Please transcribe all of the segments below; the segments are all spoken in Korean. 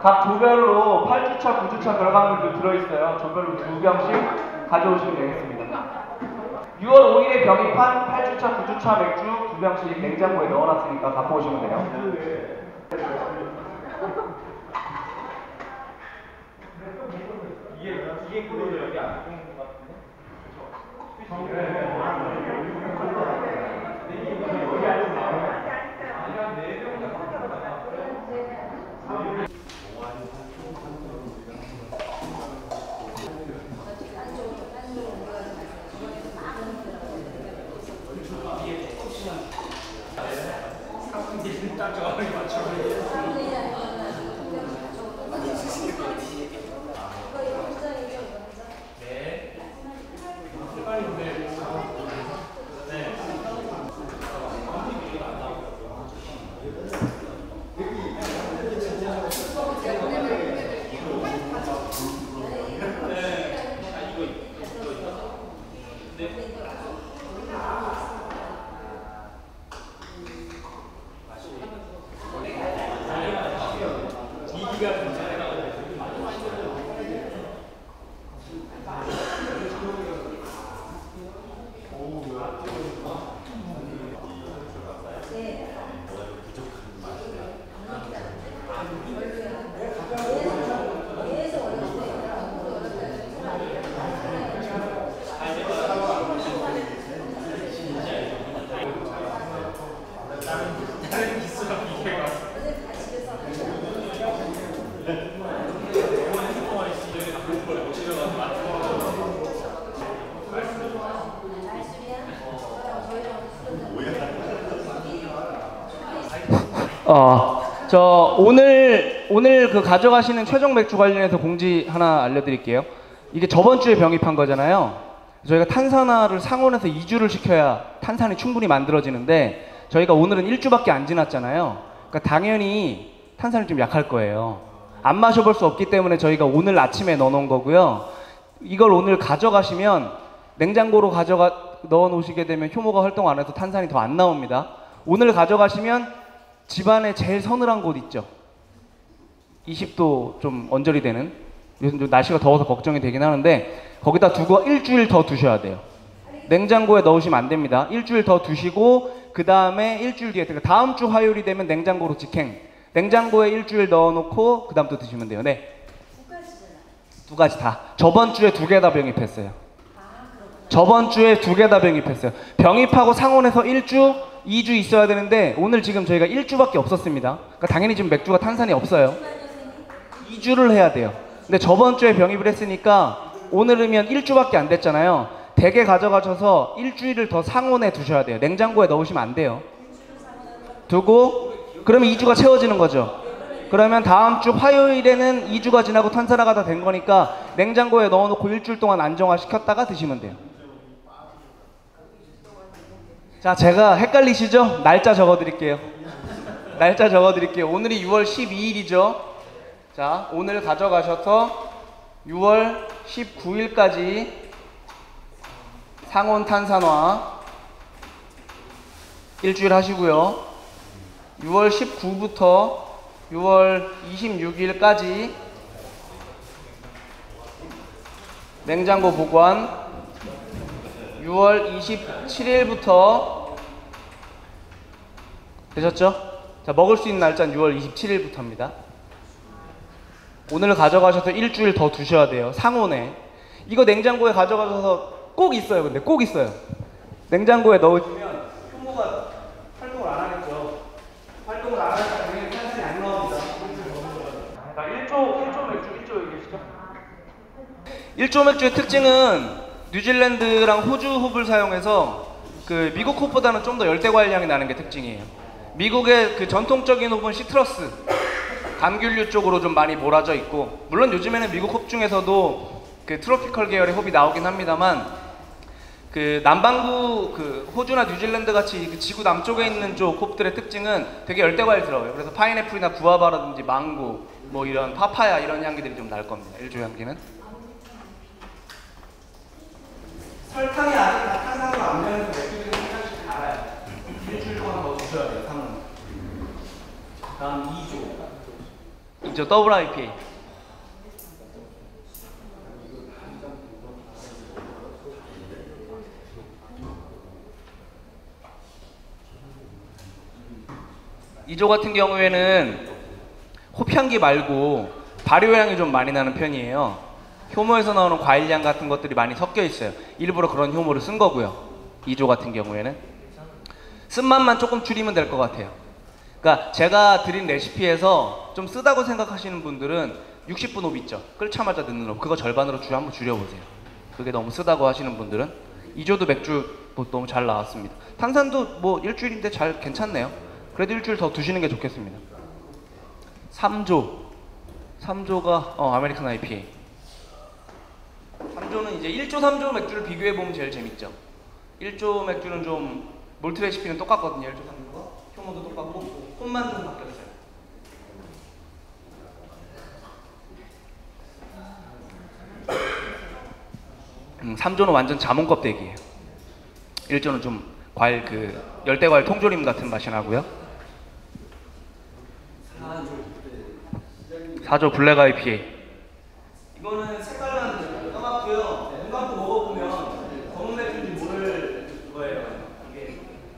각 조별로 8주차, 9주차 결과물도 들어있어요. 조별로 2병씩 가져오시면 되겠습니다. 6월 5일에 병입한 8주차, 9주차 맥주 2병씩 냉장고에 넣어놨으니까 갖고 오시면 돼요. 이게 그거죠. 여기 안 보이는 것 같은데? 오늘 그 가져가시는 최종 맥주 관련해서 공지 하나 알려드릴게요. 이게 저번 주에 병입한 거잖아요. 저희가 탄산화를 상온에서 2주를 시켜야 탄산이 충분히 만들어지는데 저희가 오늘은 1주밖에 안 지났잖아요. 그러니까 당연히 탄산이 좀 약할 거예요. 안 마셔볼 수 없기 때문에 저희가 오늘 아침에 넣어놓은 거고요. 이걸 오늘 가져가시면 냉장고로 넣어 놓으시게 되면 효모가 활동 안 해서 탄산이 더 안 나옵니다. 오늘 가져가시면 집안에 제일 서늘한 곳 있죠. 20도 좀 언저리 되는, 요즘 좀 날씨가 더워서 걱정이 되긴 하는데 거기다 두고 일주일 더 두셔야 돼요. 냉장고에 넣으시면 안 됩니다. 일주일 더 두시고 그 다음에 일주일 뒤에, 그러니까 다음 주 화요일이 되면 냉장고로 직행. 냉장고에 일주일 넣어놓고 그 다음 또 드시면 돼요. 네. 두 가지 다. 저번 주에 2개 다 병입했어요. 저번 주에 2개 다 병입했어요. 병입하고 상온에서 1주, 2주 있어야 되는데 오늘 지금 저희가 1주밖에 없었습니다. 그러니까 당연히 지금 맥주가 탄산이 없어요. 2주를 해야 돼요. 근데 저번 주에 병입을 했으니까 오늘이면 1주밖에 안 됐잖아요. 대게 가져가셔서 일주일을 더 상온에 두셔야 돼요. 냉장고에 넣으시면 안 돼요. 두고 그러면 2주가 채워지는 거죠. 그러면 다음 주 화요일에는 2주가 지나고 탄산화가 다 된 거니까 냉장고에 넣어놓고 일주일 동안 안정화 시켰다가 드시면 돼요. 자, 제가 헷갈리시죠? 날짜 적어드릴게요. 날짜 적어드릴게요. 오늘이 6월 12일이죠. 자, 오늘 가져가셔서 6월 19일까지 상온 탄산화 일주일 하시고요. 6월 19일부터 6월 26일까지 냉장고 보관, 6월 27일부터 되셨죠? 자, 먹을 수 있는 날짜는 6월 27일부터입니다. 오늘 가져가셔서 일주일 더 두셔야 돼요. 상온에. 이거 냉장고에 가져가셔서 꼭 있어요. 근데 꼭 있어요. 냉장고에 넣으시면 효모가 활동을 안 하겠죠. 활동을 안 하니까 당연히 탄산이 안 나옵니다. 자, 1조 맥주 1조 얘기하시죠? 1조 맥주의 특징은 뉴질랜드랑 호주 홉을 사용해서 그 미국 홉보다는 좀 더 열대과일 향이 나는 게 특징이에요. 미국의 그 전통적인 홉은 시트러스, 감귤류 쪽으로 좀 많이 몰아져 있고, 물론 요즘에는 미국 홉 중에서도 그 트로피컬 계열의 홉이 나오긴 합니다만, 그 남반구 그 호주나 뉴질랜드 같이 그 지구 남쪽에 있는 쪽 홉들의 특징은 되게 열대과일 들어요. 그래서 파인애플이나 구아바라든지 망고, 뭐 이런 파파야 이런 향기들이 좀 날 겁니다. 일조 향기는. 설탕이 아직 다 탄산으로 안 되는 맥주들이 한 잔씩 달아요. 일주일 동안 더 주셔야 돼요, 상은. 다음 2조. 저 더블 IPA. 이조 같은 경우에는 호피향기 말고 발효향이 좀 많이 나는 편이에요. 효모에서 나오는 과일향 같은 것들이 많이 섞여 있어요. 일부러 그런 효모를 쓴 거고요. 이조 같은 경우에는 쓴맛만 조금 줄이면 될 것 같아요. 그러니까 제가 드린 레시피에서 좀 쓰다고 생각하시는 분들은 60분 홉 있죠. 끓자마자 넣는 홉, 그거 절반으로 한번 줄여보세요. 그게 너무 쓰다고 하시는 분들은. 이조도 맥주 뭐 너무 잘 나왔습니다. 탄산도 뭐 일주일인데 잘 괜찮네요. 그래도 일주일 더 두시는 게 좋겠습니다. 3조가 아메리칸 IPA. 3조는 이제 1조, 3조 맥주를 비교해보면 제일 재밌죠. 1조 맥주는 좀 몰트 레시피는 똑같거든요. 1조, 3조가 효모도 똑같고 홈만 좀 바뀌었어요. 3조는 완전 자몽 껍데기예요. 1조는 좀 과일 열대과일 통조림 같은 맛이 나고요. 4조 블랙 IPA. 이거는 색깔만 까맣고요. 눈 감고 먹어보면 검은 맥주인지 모를 거예요. 이게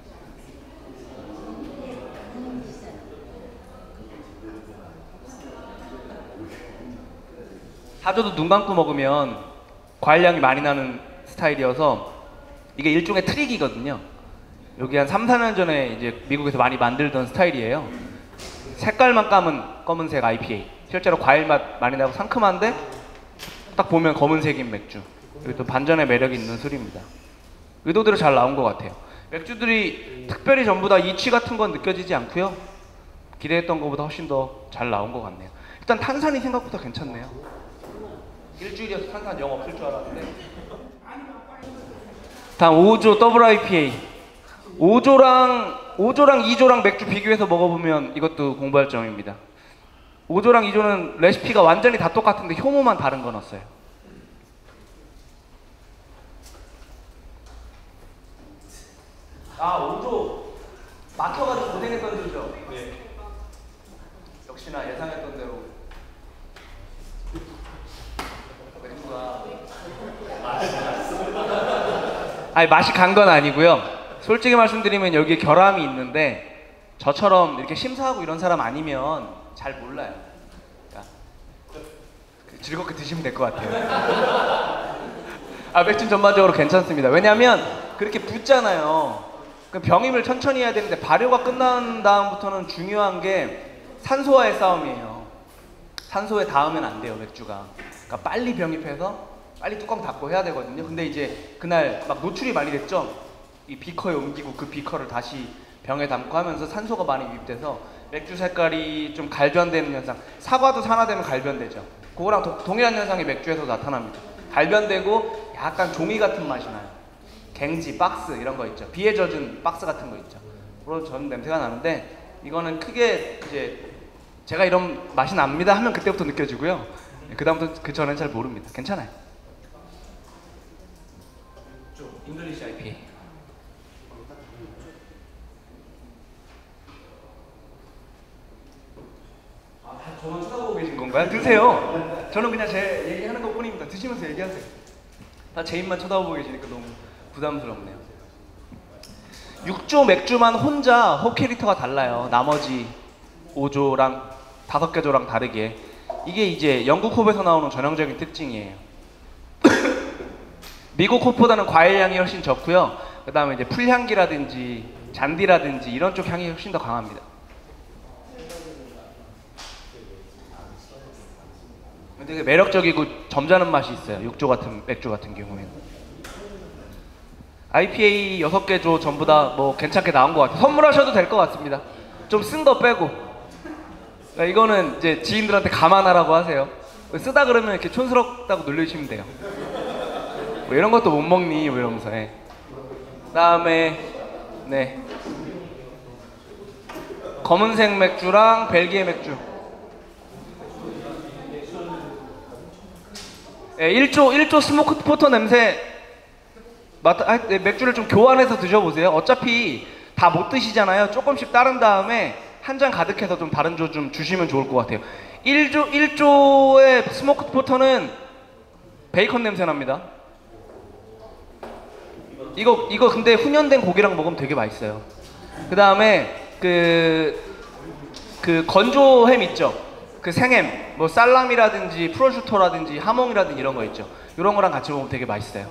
4조도 눈 감고 먹으면 과일향이 많이 나는 스타일이어서 이게 일종의 트릭이거든요. 여기 한 3, 4년 전에 이제 미국에서 많이 만들던 스타일이에요. 색깔만 까면 검은색 IPA. 실제로 과일 맛 많이 나고 상큼한데 딱 보면 검은색인 맥주. 여기 또 반전의 매력이 있는 술입니다. 의도대로 잘 나온 것 같아요. 맥주들이 특별히 전부 다 이취 같은 건 느껴지지 않고요. 기대했던 것보다 훨씬 더 잘 나온 것 같네요. 일단 탄산이 생각보다 괜찮네요. 일주일이어서 탄산 영 없을 줄 알았는데. 다음 5조 더블 IPA. 5조랑 2조랑 맥주 비교해서 먹어보면 이것도 공부할 점입니다. 5조랑 2조는 레시피가 완전히 다 똑같은데 효모만 다른 거 넣었어요. 아, 5조 막혀가지고 고생했던 줄이죠? 네. 역시나 예상했던 대로 맥주가 아니 맛이 간 건 아니고요. 솔직히 말씀드리면 여기에 결함이 있는데 저처럼 이렇게 심사하고 이런 사람 아니면 잘 몰라요. 그러니까 즐겁게 드시면 될 것 같아요. 아, 맥주는 전반적으로 괜찮습니다. 왜냐하면 그렇게 붓잖아요. 그럼 병임을 천천히 해야 되는데 발효가 끝난 다음부터는 중요한 게 산소와의 싸움이에요. 산소에 닿으면 안 돼요, 맥주가. 그러니까 빨리 병입해서 빨리 뚜껑 닫고 해야 되거든요. 근데 이제 그날 막 노출이 많이 됐죠. 이 비커에 옮기고 그 비커를 다시 병에 담고 하면서 산소가 많이 유입돼서 맥주 색깔이 좀 갈변되는 현상. 사과도 산화되면 갈변되죠. 그거랑 동일한 현상이 맥주에서 나타납니다. 갈변되고 약간 종이 같은 맛이 나요. 갱지, 박스 이런 거 있죠. 비에 젖은 박스 같은 거 있죠. 그런 전 냄새가 나는데 이거는 크게 이제 제가 이런 맛이 납니다 하면 그때부터 느껴지고요. 그 다음부터 그 전엔 잘 모릅니다. 괜찮아요. 잉글리시 IPA. 아, 저만 쳐다보고 계신 건가요? 드세요. 저는 그냥 제 얘기하는 것 뿐입니다. 드시면서 얘기하세요. 다 제 입만 쳐다보고 계시니까 너무 부담스럽네요. 6조 맥주만 혼자 홉 캐릭터가 달라요. 나머지 5조랑 5개 조랑 다르게. 이게 이제 영국 홉에서 나오는 전형적인 특징이에요. 미국 홉보다는 과일향이 훨씬 적고요. 그 다음에 이제 풀향기라든지 잔디라든지 이런 쪽 향이 훨씬 더 강합니다. 되게 매력적이고 점잖은 맛이 있어요. 6조 같은 맥주 같은 경우에는. IPA 6개 조 전부 다 뭐 괜찮게 나온 것 같아요. 선물하셔도 될 것 같습니다. 좀 쓴 거 빼고. 그러니까 이거는 이제 지인들한테 감안하라고 하세요. 쓰다 그러면 이렇게 촌스럽다고 놀려주시면 돼요. 뭐 이런 것도 못 먹니? 뭐 이러면서. 예. 그다음에 네. 검은색 맥주랑 벨기에 맥주. 예, 1조 스모크 포터 냄새 맥주를 좀 교환해서 드셔보세요. 어차피 다 못 드시잖아요. 조금씩 따른 다음에 한 잔 가득해서 좀 다른 조 좀 주시면 좋을 것 같아요. 1조의 스모크 포터는 베이컨 냄새 납니다. 이거 근데 훈연된 고기랑 먹으면 되게 맛있어요. 그 다음에 그 건조 햄 있죠? 그 생햄, 뭐 살라미라든지 프로슈토라든지 하몽이라든지 이런 거 있죠? 이런 거랑 같이 먹으면 되게 맛있어요.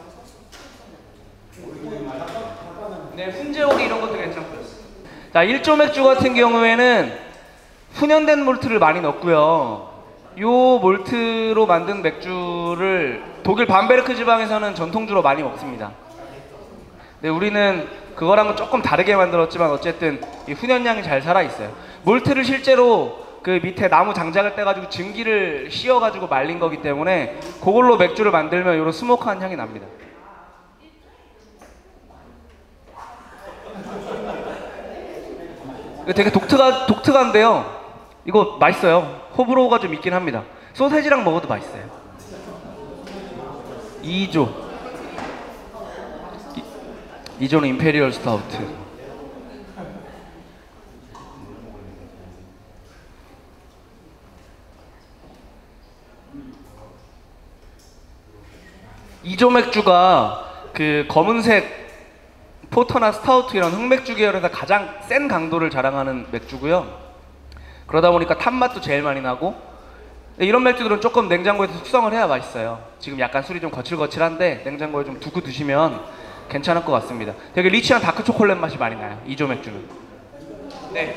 네, 훈제오리 이런 것도 괜찮고요. 자, 1조 맥주 같은 경우에는 훈연된 몰트를 많이 넣고요. 요 몰트로 만든 맥주를 독일 밤베르크 지방에서는 전통주로 많이 먹습니다. 네, 우리는 그거랑은 조금 다르게 만들었지만 어쨌든 이 훈연량이 잘 살아있어요. 몰트를 실제로 그 밑에 나무 장작을 떼가지고 증기를 씌워가지고 말린 거기 때문에 그걸로 맥주를 만들면 이런 스모크한 향이 납니다. 이거 되게 독특한데요. 이거 맛있어요. 호불호가 좀 있긴 합니다. 소세지랑 먹어도 맛있어요. 2조 2조는 임페리얼 스타우트. 이조 맥주가 그 검은색 포터나 스타우트 이런 흑맥주 계열에서 가장 센 강도를 자랑하는 맥주고요. 그러다 보니까 탄맛도 제일 많이 나고, 이런 맥주들은 조금 냉장고에서 숙성을 해야 맛있어요. 지금 약간 술이 좀 거칠거칠한데 냉장고에 좀 두고 드시면 괜찮을 것 같습니다. 되게 리치한 다크 초콜릿 맛이 많이 나요, 이조 맥주는. 네.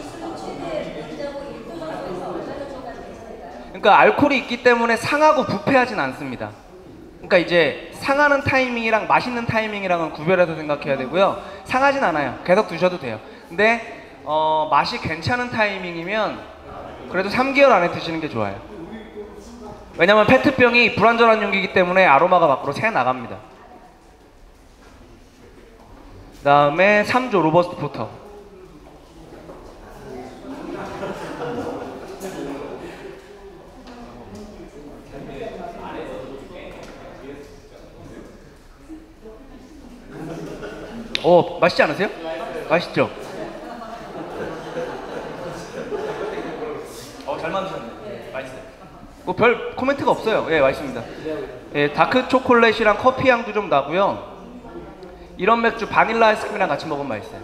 그러니까 알코올이 있기 때문에 상하고 부패하진 않습니다. 그러니까 이제 상하는 타이밍이랑 맛있는 타이밍이랑은 구별해서 생각해야 되고요. 상하진 않아요. 계속 드셔도 돼요. 근데 맛이 괜찮은 타이밍이면 그래도 3개월 안에 드시는 게 좋아요. 왜냐면 페트병이 불완전한 용기이기 때문에 아로마가 밖으로 새 나갑니다. 그 다음에 3조 로버스트 포터. 맛있지 않으세요? 맛있죠? 잘 만드셨네. 맛있어요. 뭐 별 코멘트가 없어요. 예, 맛있습니다. 예, 다크 초콜릿이랑 커피 향도 좀 나고요. 이런 맥주 바닐라 아이스크림이랑 같이 먹으면 맛있어요.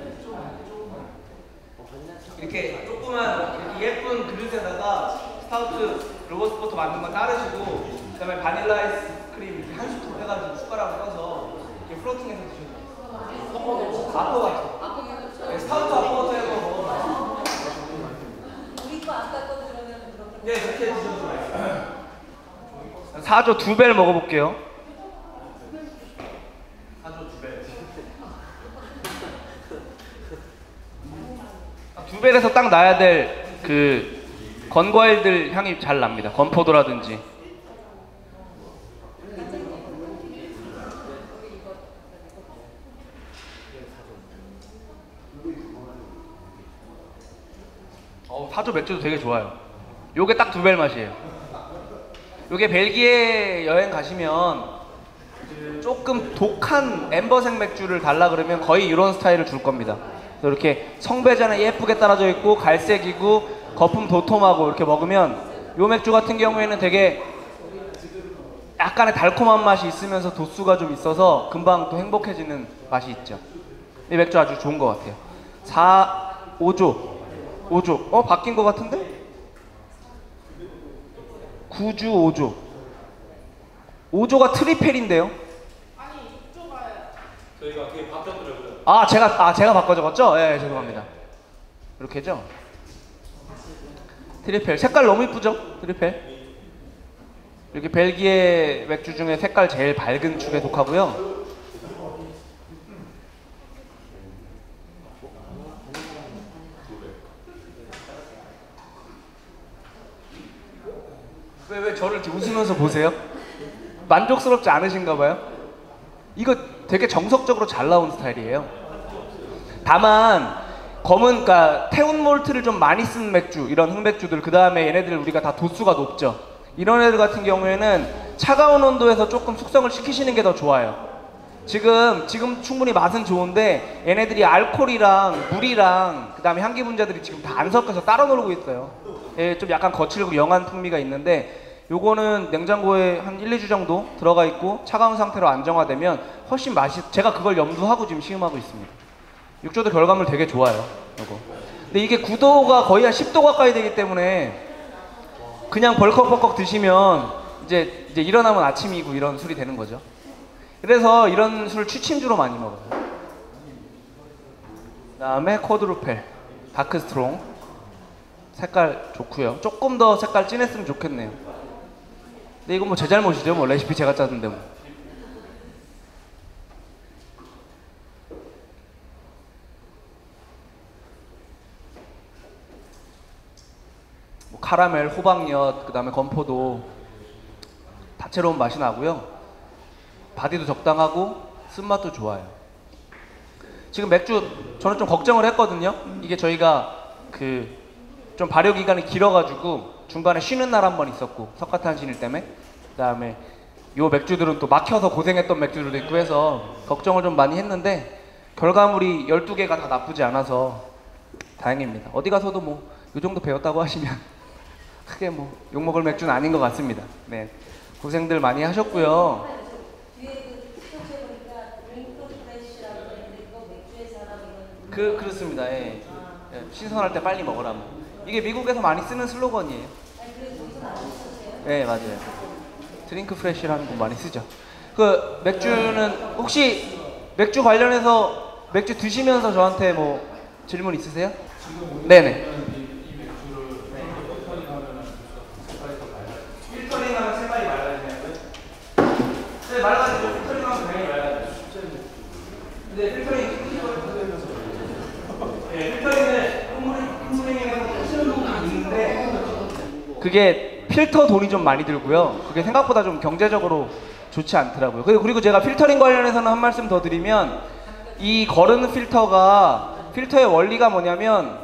이렇게 조그만 예쁜 그릇에다가 스타우트 로버스트 포터 만든 거 따르시고, 그다음에 바닐라 아이스크림 이렇게 한 스푼 해가지고 숟가락을 떠서 이렇게 플로팅해서 드시면 돼요. 아포 같죠? 네, 스타우트 아포 같은 거 먹어봐요. 우리 거 아까 거 그러면 네, 이렇게 드셔도 돼요. 4조 2배를 먹어볼게요. 4조 2배. 2배에서 딱 나야 될 그 건과일들 향이 잘 납니다. 건포도라든지. 사조 맥주도 되게 좋아요. 요게 딱 2배 맛이에요. 요게 벨기에 여행 가시면 조금 독한 엠버색 맥주를 달라 그러면 거의 이런 스타일을 줄 겁니다. 그래서 이렇게 성배잔에 예쁘게 따라져 있고 갈색이고 거품 도톰하고 이렇게 먹으면 요 맥주 같은 경우에는 되게 약간의 달콤한 맛이 있으면서 도수가 좀 있어서 금방 또 행복해지는 맛이 있죠. 이 맥주 아주 좋은 것 같아요. 5조. 바뀐 것 같은데? 9주 5조. 5조가 트리펠인데요? 아니 6조가 저희가 그게 바뀌었더라고요. 제가 바꿔 적었죠? 예, 죄송합니다. 이렇게죠? 트리펠. 색깔 너무 이쁘죠? 트리펠. 이렇게 벨기에 맥주 중에 색깔 제일 밝은 축에 속하고요. 왜 저를 이렇게 웃으면서 보세요? 만족스럽지 않으신가 봐요? 이거 되게 정석적으로 잘 나온 스타일이에요. 다만 그러니까 태운 몰트를 좀 많이 쓴 맥주, 이런 흑맥주들, 그 다음에 얘네들 우리가 다 도수가 높죠. 이런 애들 같은 경우에는 차가운 온도에서 조금 숙성을 시키시는 게 더 좋아요. 지금 충분히 맛은 좋은데 얘네들이 알코올이랑 물이랑 그 다음에 향기 분자들이 지금 다 안 섞여서 따로 놀고 있어요. 예, 좀 약간 거칠고 영한 풍미가 있는데 요거는 냉장고에 한 1, 2주 정도 들어가 있고 차가운 상태로 안정화되면 훨씬 맛이, 제가 그걸 염두하고 지금 시음하고 있습니다. 육조도 결과물 되게 좋아요. 요거. 근데 이게 9도가 거의 한 10도 가까이 되기 때문에 그냥 벌컥벌컥 드시면 이제 일어나면 아침이고 이런 술이 되는 거죠. 그래서 이런 술 취침주로 많이 먹어요. 그 다음에 코드루펠 다크 스트롱, 색깔 좋고요. 조금 더 색깔 진했으면 좋겠네요. 근데 이건 뭐 제 잘못이죠. 뭐 레시피 제가 짰는데 뭐. 뭐 카라멜, 호박엿, 그 다음에 건포도 다채로운 맛이 나고요. 바디도 적당하고 쓴맛도 좋아요. 지금 맥주 저는 좀 걱정을 했거든요. 이게 저희가 그 좀 발효 기간이 길어가지고 중간에 쉬는 날 한 번 있었고 석가탄신일 때문에, 그 다음에 요 맥주들은 또 막혀서 고생했던 맥주들도 있고 해서 걱정을 좀 많이 했는데 결과물이 12개가 다 나쁘지 않아서 다행입니다. 어디 가서도 뭐 요 정도 배웠다고 하시면 크게 뭐 욕먹을 맥주는 아닌 것 같습니다. 네, 고생들 많이 하셨고요. 그렇습니다. 예. 예, 신선할 때 빨리 먹으라. 이게 미국에서 많이 쓰는 슬로건이에요. 네, 맞아요. 드링크 프레쉬라는 거 많이 쓰죠. 그 맥주는 혹시 맥주 관련해서 맥주 드시면서 저한테 뭐 질문 있으세요? 네네. 필터링하면 색깔이 맑아지냐고요? 네, 맑아지죠. 필터링하면 당연히 맑아지죠. 근데 필터링 필터링을 홈브링에서 쓰는 부분이 있는데 그게 필터 돈이 좀 많이 들고요. 그게 생각보다 좀 경제적으로 좋지 않더라고요. 그리고 제가 필터링 관련해서는 한 말씀 더 드리면 이 거르는 필터의 원리가 뭐냐면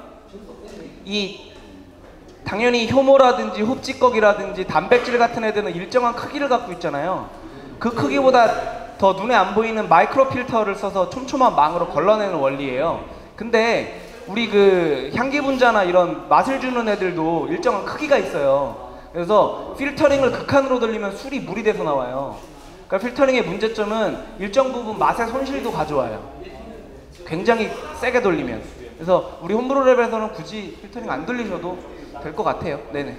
당연히 효모라든지 흡지꺽이라든지 단백질 같은 애들은 일정한 크기를 갖고 있잖아요. 그 크기보다 더 눈에 안 보이는 마이크로 필터를 써서 촘촘한 망으로 걸러내는 원리예요. 근데 우리 그 향기 분자나 이런 맛을 주는 애들도 일정한 크기가 있어요. 그래서 필터링을 극한으로 돌리면 술이 물이 돼서 나와요. 그러니까 필터링의 문제점은 일정 부분 맛의 손실도 가져와요. 굉장히 세게 돌리면. 그래서 우리 홈브루랩에서는 굳이 필터링 안 돌리셔도 될 것 같아요. 네네.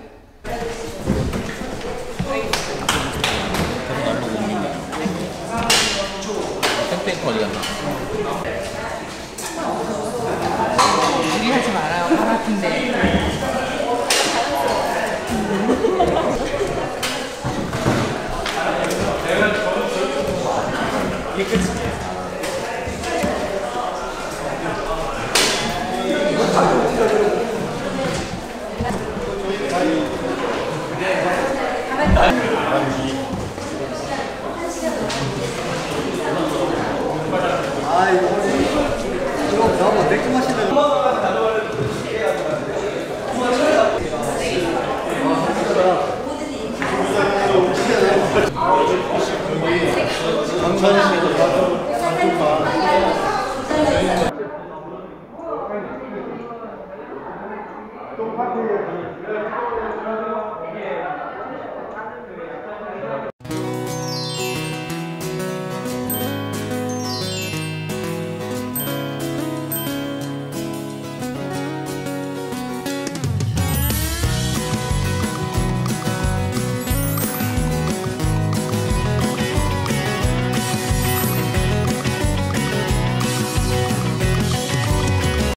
땡땡 어디 갔나? 무리하지 말아요. 발 아픈데. 이게 끝이에요. 아 이거 나뭐 맥주 마시면 천천히